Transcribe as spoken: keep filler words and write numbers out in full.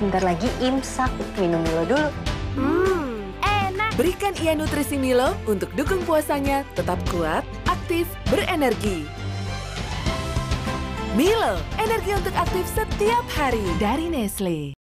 sebentar lagi imsak. Minum Milo dulu. Hmm, enak. Berikan ia nutrisi Milo untuk dukung puasanya tetap kuat, aktif, berenergi. Milo, energi untuk aktif setiap hari dari Nestle.